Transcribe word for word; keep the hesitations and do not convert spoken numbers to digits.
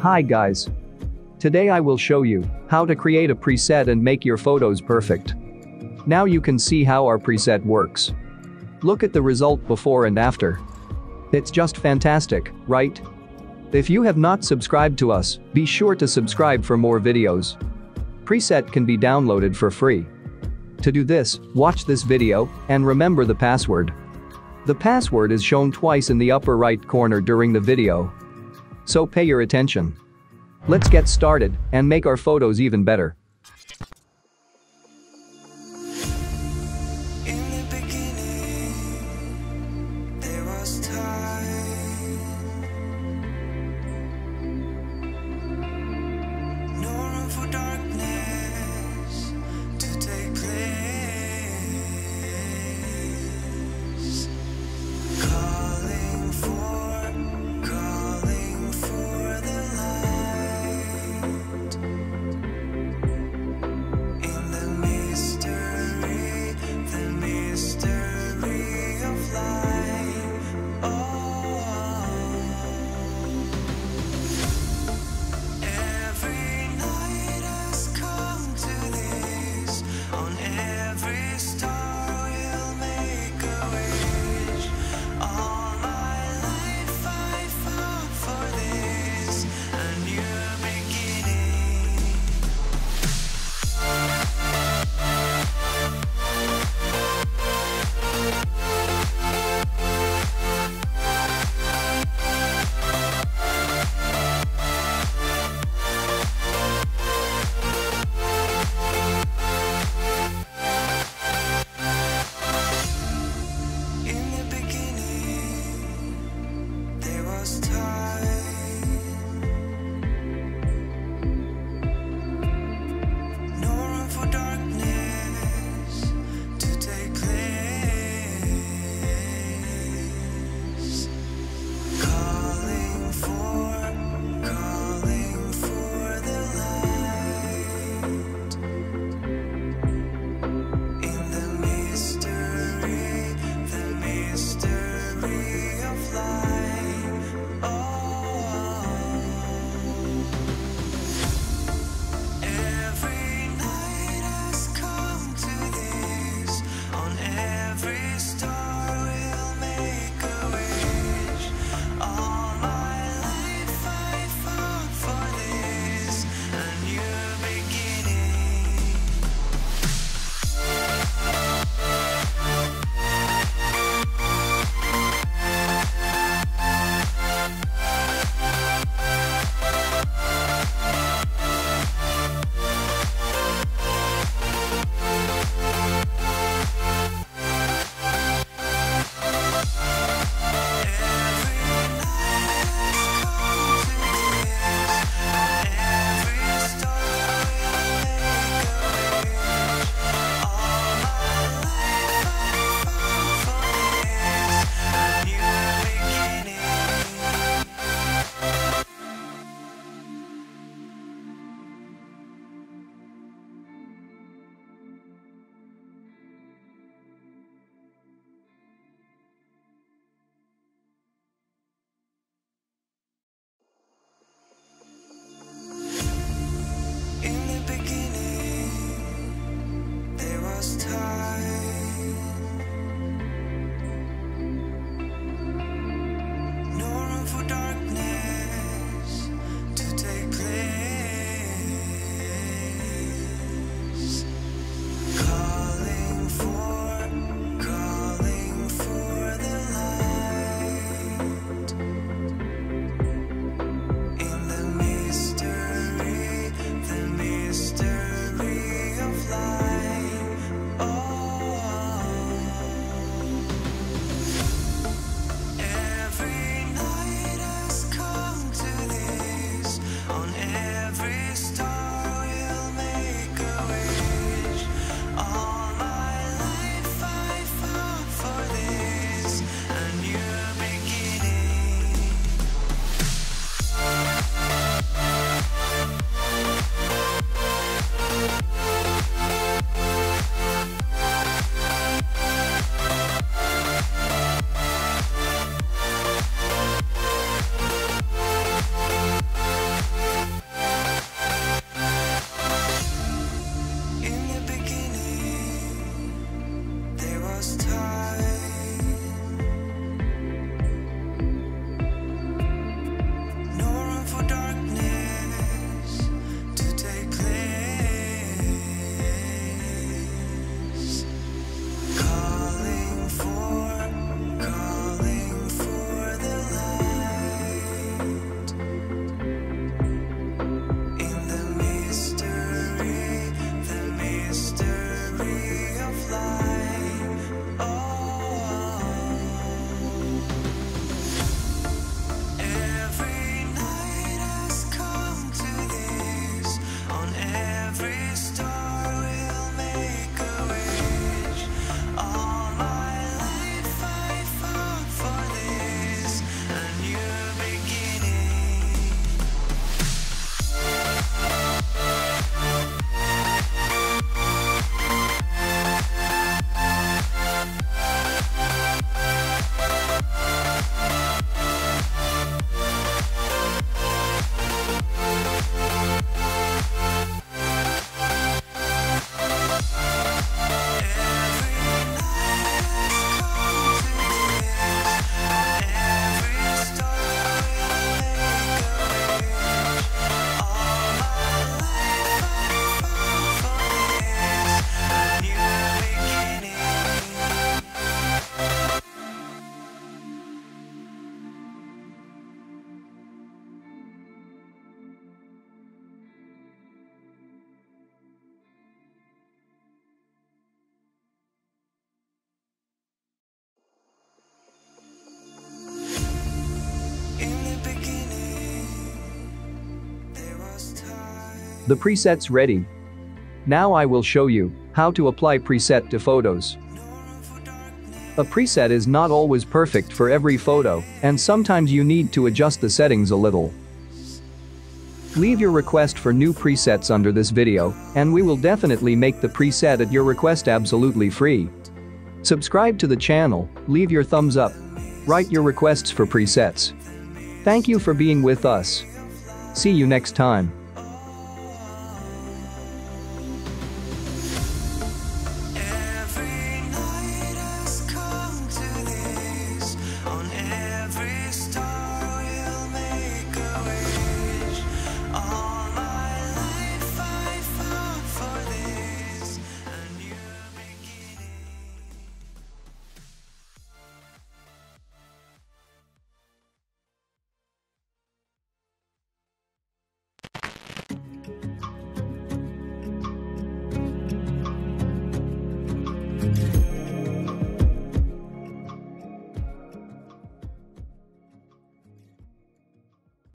Hi guys. Today I will show you how to create a preset and make your photos perfect. Now you can see how our preset works. Look at the result before and after. It's just fantastic, right? If you have not subscribed to us, be sure to subscribe for more videos. Preset can be downloaded for free. To do this, watch this video and remember the password. The password is shown twice in the upper right corner during the video. So pay your attention. Let's get started and make our photos even better. In the beginning, there was time. No room for darkness to take place. Calling for, calling for the light. The preset's ready. Now I will show you how to apply preset to photos. A preset is not always perfect for every photo, and sometimes you need to adjust the settings a little. Leave your request for new presets under this video, and we will definitely make the preset at your request absolutely free. Subscribe to the channel, leave your thumbs up, write your requests for presets. Thank you for being with us. See you next time.